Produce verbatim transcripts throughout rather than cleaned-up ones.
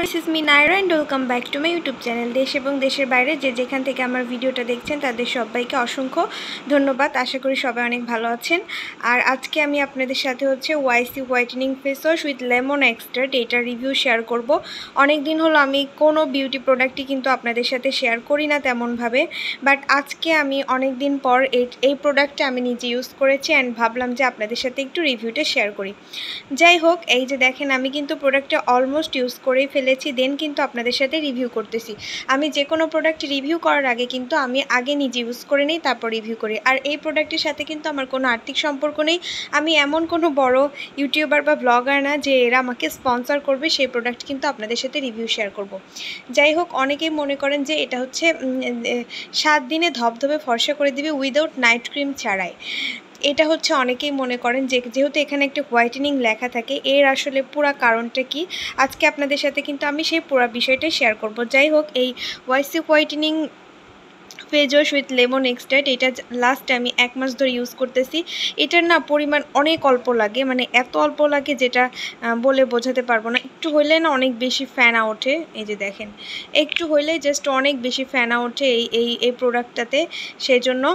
This is me Naira and welcome back to my YouTube channel। দেশ এবং দেশের বাইরে যে যেখান থেকে আমার ভিডিওটা দেখছেন তাদের সবাইকে অসংখ্য ধন্যবাদ। আশা করি সবাই অনেক ভালো আছেন। আর আজকে আমি আপনাদের সাথে হচ্ছে YC whitening face wash with lemon extract এটার রিভিউ শেয়ার করব। অনেক দিন হলো আমি কোনো বিউটি প্রোডাক্টই কিন্তু আপনাদের সাথে শেয়ার করি না তেমনভাবে, বাট আজকে আমি অনেক দিন পর এই এই প্রোডাক্টটা আমি নিজে ইউজ করেছি অ্যান্ড ভাবলাম যে আপনাদের সাথে একটু রিভিউটা শেয়ার করি। যাই হোক, এই যে দেখেন আমি কিন্তু প্রোডাক্টটা অলমোস্ট ইউজ করেই ফেলেছি, দেন কিন্তু আপনাদের সাথে রিভিউ করতেছি। আমি যে কোনো প্রোডাক্ট রিভিউ করার আগে কিন্তু আমি আগে নিজে ইউজ করে নিই, তারপর রিভিউ করি। আর এই প্রোডাক্টের সাথে কিন্তু আমার কোনো আর্থিক সম্পর্ক নেই। আমি এমন কোনো বড় ইউটিউবার বা ব্লগার না যে এরা আমাকে স্পন্সর করবে সেই প্রোডাক্ট কিন্তু আপনাদের সাথে রিভিউ শেয়ার করব। যাই হোক, অনেকেই মনে করেন যে এটা হচ্ছে সাত দিনে ধবধবে ফর্সা করে দিবে উইদাউট নাইট ক্রিম ছাড়াই। এটা হচ্ছে অনেকেই মনে করেন যে যেহেতু এখানে একটা হোয়াইটেনিং লেখা থাকে, এর আসলে পুরো কারণটা কি আজকে আপনাদের সাথে কিন্তু আমি সেই পুরো বিষয়টাই শেয়ার করব। যাই হোক, এই YC whitening face wash with lemon extract এটা লাস্ট আমি এক মাস ধরে ইউজ করতেছি। এটার না পরিমাণ অনেক অল্প লাগে, মানে এত অল্প লাগে যেটা বলে বোঝাতে পারবো না। একটু হইলে না অনেক বেশি ফ্যানা ওঠে। এই যে দেখেন, একটু হইলে জাস্ট অনেক বেশি ফ্যানা ওঠে এই এই এই প্রোডাক্টটাতে। সেই জন্য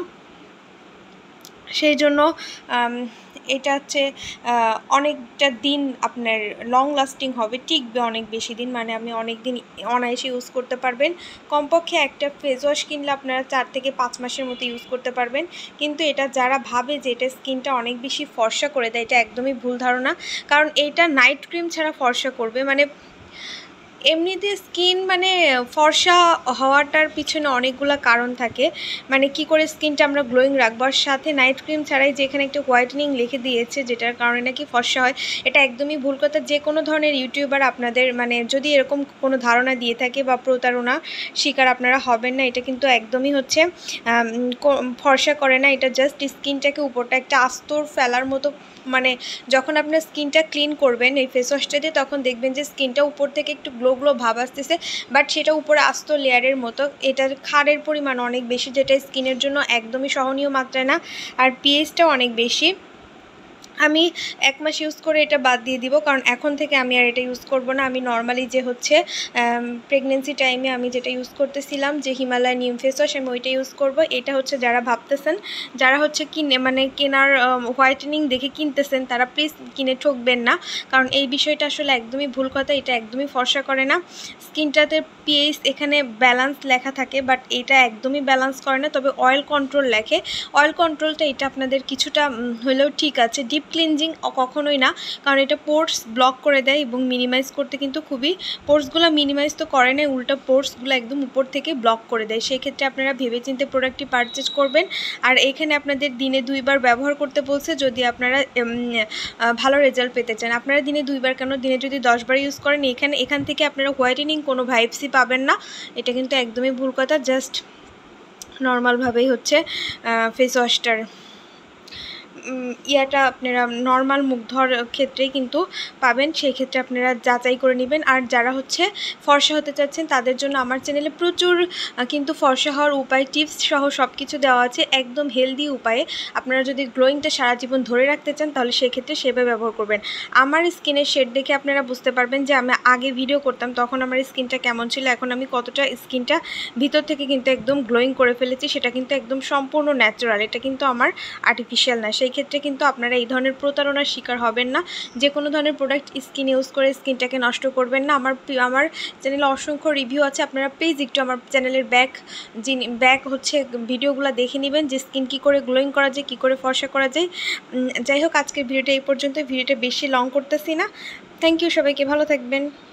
সেই জন্য এটা হচ্ছে অনেকটা দিন আপনার লং লাস্টিং হবে, টিকবে অনেক বেশি দিন, মানে আপনি অনেক দিন অনায়াসে ইউজ করতে পারবেন। কমপক্ষে একটা ফেস ওয়াশ কিনলে আপনারা চার থেকে পাঁচ মাসের মতো ইউজ করতে পারবেন। কিন্তু এটা যারা ভাবে যে এটা স্কিনটা অনেক বেশি ফর্সা করে দেয়, এটা একদমই ভুল ধারণা। কারণ এটা নাইট ক্রিম ছাড়া ফর্সা করবে, মানে এমনিতে স্কিন মানে ফর্সা হওয়াটার পিছনে অনেকগুলো কারণ থাকে, মানে কি করে স্কিনটা আমরা গ্লোয়িং রাখবো। আর সাথে নাইট ক্রিম ছাড়াই যে এখানে একটা হোয়াইটেনিং লিখে দিয়েছে যেটার কারণে নাকি ফর্সা হয়, এটা একদমই ভুল কথা। যে কোনো ধরনের ইউটিউবার আপনাদের মানে যদি এরকম কোনো ধারণা দিয়ে থাকে বা প্রতারণা শিকার আপনারা হবেন না। এটা কিন্তু একদমই হচ্ছে ফর্সা করে না, এটা জাস্ট স্কিনটাকে উপরটা একটা আস্তর ফেলার মতো, মানে যখন আপনার স্কিনটা ক্লিন করবেন এই ফেস ওয়াশটা দিয়ে তখন দেখবেন যে স্কিনটা উপর থেকে একটু গ্লো গ্লো ভাব আসতেছে, বাট সেটা উপরে আস্ত লেয়ারের মতো। এটার ক্ষারের পরিমাণ অনেক বেশি, যেটা স্কিনের জন্য একদমই সহনীয় মাত্রায় না। আর পিএইচটাও অনেক বেশি। আমি এক মাস ইউজ করে এটা বাদ দিয়ে দিব, কারণ এখন থেকে আমি আর এটা ইউজ করব না। আমি নর্মালি যে হচ্ছে প্রেগনেন্সি টাইমে আমি যেটা ইউজ করতেছিলাম যে হিমালয় নিম ফেস ওয়াশ, আমি ওইটা ইউজ করব। এটা হচ্ছে যারা ভাবতেছেন, যারা হচ্ছে কিনে মানে কেনার হোয়াইটেনিং দেখে কিনতেছেন, তারা প্লিজ কিনে ঠকবেন না, কারণ এই বিষয়টা আসলে একদমই ভুল কথা। এটা একদমই ফর্সা করে না। স্কিনটাতে পিএইচ এখানে ব্যালেন্স লেখা থাকে, বাট এটা একদমই ব্যালেন্স করে না। তবে অয়েল কন্ট্রোল লেখে, অয়েল কন্ট্রোলটা এটা আপনাদের কিছুটা হলেও ঠিক আছে। ডিপ ক্লিনজিং কখনোই না, কারণ এটা পোর্স ব্লক করে দেয় এবং মিনিমাইজ করতে কিন্তু খুবই, পোর্সগুলো মিনিমাইজ তো করে না, উল্টা পোর্সগুলো একদম উপর থেকে ব্লক করে দেয়। সেই ক্ষেত্রে আপনারা ভেবেচিন্তে প্রোডাক্টটি পারচেজ করবেন। আর এখানে আপনাদের দিনে দুইবার ব্যবহার করতে বলছে যদি আপনারা ভালো রেজাল্ট পেতে চান। আপনারা দিনে দুইবার কেন, দিনে যদি দশবার ইউজ করেন এখানে এখান থেকে আপনারা হোয়াইটেনিং কোনো ভাইবসই পাবেন না। এটা কিন্তু একদমই ভুল কথা। জাস্ট নর্মালভাবেই হচ্ছে ফেস ওয়াশটার ইয়াটা আপনারা নর্মাল মুখ ধোয়ার ক্ষেত্রেই কিন্তু পাবেন, সেই ক্ষেত্রে আপনারা যাচাই করে নেবেন। আর যারা হচ্ছে ফর্সা হতে চাচ্ছেন তাদের জন্য আমার চ্যানেলে প্রচুর কিন্তু ফর্সা হওয়ার উপায়, টিপস সহ সব কিছু দেওয়া আছে একদম হেলদি উপায়ে। আপনারা যদি গ্লোয়িংটা সারা জীবন ধরে রাখতে চান তাহলে সেক্ষেত্রে সেভাবে ব্যবহার করবেন। আমার স্কিনের শেড দেখে আপনারা বুঝতে পারবেন যে আমি আগে ভিডিও করতাম তখন আমার স্কিনটা কেমন ছিল, এখন আমি কতটা স্কিনটা ভিতর থেকে কিন্তু একদম গ্লোয়িং করে ফেলেছি। সেটা কিন্তু একদম সম্পূর্ণ ন্যাচারাল, এটা কিন্তু আমার আর্টিফিশিয়াল না। সেই ক্ষেত্রে কিন্তু আপনারা এই ধরনের প্রতারণার শিকার হবেন না। যে কোনো ধরনের প্রোডাক্ট স্কিন ইউজ করে স্কিনটাকে নষ্ট করবেন না। আমার আমার চ্যানেলে অসংখ্য রিভিউ আছে, আপনারা প্লিজ একটু আমার চ্যানেলের ব্যাক যিনি ব্যাক হচ্ছে ভিডিওগুলো দেখে নেবেন যে স্কিন কী করে গ্লোয়িং করা যায়, কী করে ফর্সা করা যায়। যাই হোক, আজকের ভিডিওটা এই পর্যন্ত। ভিডিওটা বেশি লং করতেছি না। থ্যাংক ইউ, সবাইকে ভালো থাকবেন।